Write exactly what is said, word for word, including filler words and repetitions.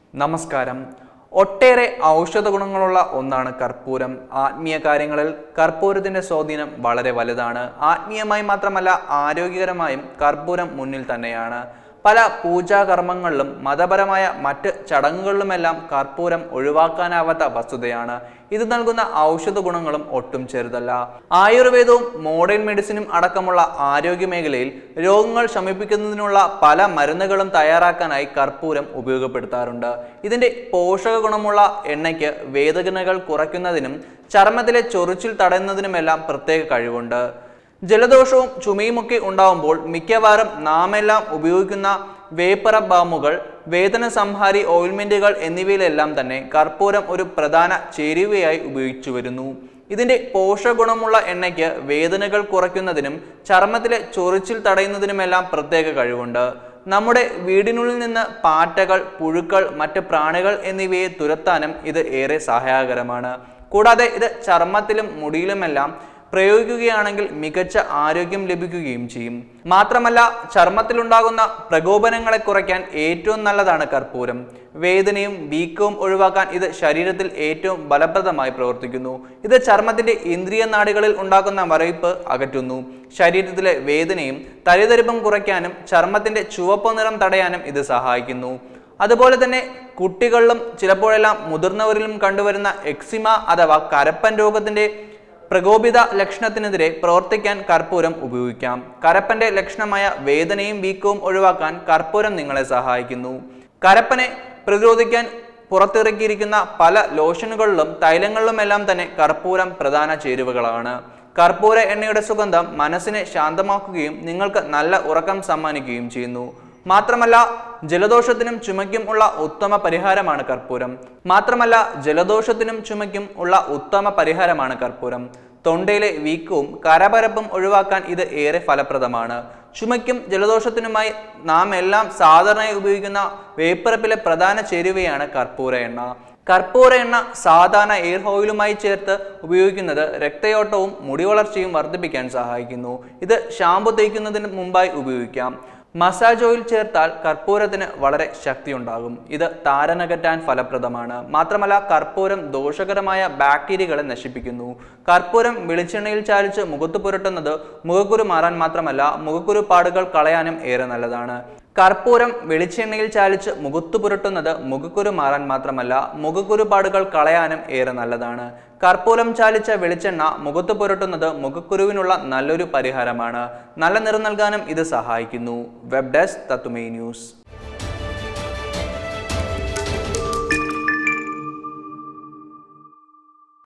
നമസ്കാരം. ഒട്ടേറെ ഔഷധ ഗുണങ്ങളുള്ള ഒന്നാണ് കർപ്പൂരം. ആത്മീയ കാര്യങ്ങളിൽ കർപ്പൂരത്തിന്റെ സ്വാധീനം വളരെ വലുതാണ്. ആത്മീയമായി മാത്രമല്ല ആരോഗ്യകരമായും കർപ്പൂരം മുന്നിൽ തന്നെയാണ്. പല പൂജാകർമ്മങ്ങളിലും മതപരമായ മറ്റ് ചടങ്ങുകളിലുമെല്ലാം കർപ്പൂരം ഒഴിവാക്കാനാവാത്ത വസ്തുതയാണ്. ഇത് നൽകുന്ന ഔഷധ ഗുണങ്ങളും ഒട്ടും ചെറുതല്ല. ആയുർവേദവും മോഡേൺ മെഡിസിനും അടക്കമുള്ള ആരോഗ്യ മേഖലയിൽ രോഗങ്ങൾ ശമിപ്പിക്കുന്നതിനുള്ള പല മരുന്നുകളും തയ്യാറാക്കാനായി കർപ്പൂരം ഉപയോഗപ്പെടുത്താറുണ്ട്. ഇതിന്റെ പോഷക ഗുണമുള്ള എണ്ണയ്ക്ക് വേദനകൾ കുറയ്ക്കുന്നതിനും ചർമ്മത്തിലെ ചൊറിച്ചിൽ തടയുന്നതിനുമെല്ലാം പ്രത്യേക കഴിവുണ്ട്. ജലദോഷവും ചുമയുമൊക്കെ ഉണ്ടാവുമ്പോൾ മിക്കവാറും നാം എല്ലാം ഉപയോഗിക്കുന്ന വേപ്പറ ബാമുകൾ, വേദന സംഹാരി ഓയിൽമെന്റുകൾ എന്നിവയിലെല്ലാം തന്നെ കർപ്പൂരം ഒരു പ്രധാന ചേരുവയായി ഉപയോഗിച്ചു വരുന്നു. ഇതിന്റെ പോഷകഗുണമുള്ള എണ്ണയ്ക്ക് വേദനകൾ കുറയ്ക്കുന്നതിനും ചർമ്മത്തിലെ ചൊറിച്ചിൽ തടയുന്നതിനുമെല്ലാം പ്രത്യേക കഴിവുണ്ട്. നമ്മുടെ വീടിനുള്ളിൽ നിന്ന് പാറ്റകൾ, പുഴുക്കൾ, മറ്റ് പ്രാണികൾ എന്നിവയെ തുരത്താനും ഇത് ഏറെ സഹായകരമാണ്. കൂടാതെ ഇത് ചർമ്മത്തിലും മുടിയിലുമെല്ലാം പ്രയോഗിക്കുകയാണെങ്കിൽ മികച്ച ആരോഗ്യം ലഭിക്കുകയും ചെയ്യും. മാത്രമല്ല, ചർമ്മത്തിലുണ്ടാകുന്ന പ്രകോപനങ്ങളെ കുറയ്ക്കാൻ ഏറ്റവും നല്ലതാണ് കർപ്പൂരം. വേദനയും വീക്കവും ഒഴിവാക്കാൻ ഇത് ശരീരത്തിൽ ഏറ്റവും ഫലപ്രദമായി പ്രവർത്തിക്കുന്നു. ഇത് ചർമ്മത്തിന്റെ ഇന്ദ്രിയ നാഡികളിൽ ഉണ്ടാക്കുന്ന മരവിപ്പ് അകറ്റുന്നു. ശരീരത്തിലെ വേദനയും തരിതരിപ്പും കുറയ്ക്കാനും ചർമ്മത്തിന്റെ ചുവപ്പ് നിറം തടയാനും ഇത് സഹായിക്കുന്നു. അതുപോലെ തന്നെ കുട്ടികളിലും ചിലപ്പോഴെല്ലാം മുതിർന്നവരിലും കണ്ടുവരുന്ന എക്സിമ അഥവാ കരപ്പൻ രോഗത്തിന്റെ പ്രകോപിത ലക്ഷണത്തിനെതിരെ പ്രവർത്തിക്കാൻ കർപ്പൂരം ഉപയോഗിക്കാം. കരപ്പന്റെ ലക്ഷണമായ വേദനയും വീക്കവും ഒഴിവാക്കാൻ കർപ്പൂരം നിങ്ങളെ സഹായിക്കുന്നു. കരപ്പനെ പ്രതിരോധിക്കാൻ പുറത്തിറക്കിയിരിക്കുന്ന പല ലോഷനുകളിലും തൈലങ്ങളിലുമെല്ലാം തന്നെ കർപ്പൂരം പ്രധാന ചേരുവകളാണ്. കർപ്പൂര എണ്ണയുടെ സുഗന്ധം മനസ്സിനെ ശാന്തമാക്കുകയും നിങ്ങൾക്ക് നല്ല ഉറക്കം സമ്മാനിക്കുകയും ചെയ്യുന്നു. മാത്രമല്ല ജലദോഷത്തിനും ചുമയ്ക്കും ഉള്ള ഉത്തമ പരിഹാരമാണ് കർപ്പൂരം. മാത്രമല്ല ജലദോഷത്തിനും ചുമയ്ക്കും ഉള്ള ഉത്തമ പരിഹാരമാണ് കർപ്പൂരം. തൊണ്ടയിലെ വീക്കവും കരപരപ്പും ഒഴിവാക്കാൻ ഇത് ഏറെ ഫലപ്രദമാണ്. ചുമയ്ക്കും ജലദോഷത്തിനുമായി നാം എല്ലാം സാധാരണയായി ഉപയോഗിക്കുന്ന വേപ്പറപ്പിലെ പ്രധാന ചേരുവയാണ് കർപ്പൂര എണ്ണ. കർപ്പൂര എണ്ണ സാധാരണ എയർ ഓയിലുമായി ചേർത്ത് ഉപയോഗിക്കുന്നത് രക്തയോട്ടവും മുടി വളർച്ചയും വർദ്ധിപ്പിക്കാൻ സഹായിക്കുന്നു. ഇത് ഷാമ്പു തേക്കുന്നതിന് മുമ്പായി ഉപയോഗിക്കാം. മസാജ് ഓയിൽ ചേർത്താൽ കർപ്പൂരത്തിന് വളരെ ശക്തിയുണ്ടാകും. ഇത് താരനകറ്റാൻ ഫലപ്രദമാണ്. മാത്രമല്ല കർപ്പൂരം ദോഷകരമായ ബാക്ടീരിയകളെ നശിപ്പിക്കുന്നു. കർപ്പൂരം വെളിച്ചെണ്ണയിൽ ചാലിച്ച് മുഖത്ത് പുരട്ടുന്നത് മുഖക്കുരു മാറാൻ മാത്രമല്ല മുഖക്കുരു പാടുകൾ കളയാനും ഏറെ നല്ലതാണ്. കർപ്പൂരം വെളിച്ചെണ്ണയിൽ ചാലിച്ച് മുഖത്തു പുരട്ടുന്നത് മുഖക്കുരു മാറാൻ മാത്രമല്ല മുഖക്കുരു പാടുകൾ കളയാനും ഏറെ നല്ലതാണ്. കർപ്പൂരം ചാലിച്ച വെളിച്ചെണ്ണ മുഖത്ത് പുരട്ടുന്നത് മുഖക്കുരുവിനുള്ള നല്ലൊരു പരിഹാരമാണ്. നല്ല നിറം നൽകാനും ഇത് സഹായിക്കുന്നു. വെബ് ഡെസ്ക് തത്തുമൈ ന്യൂസ്.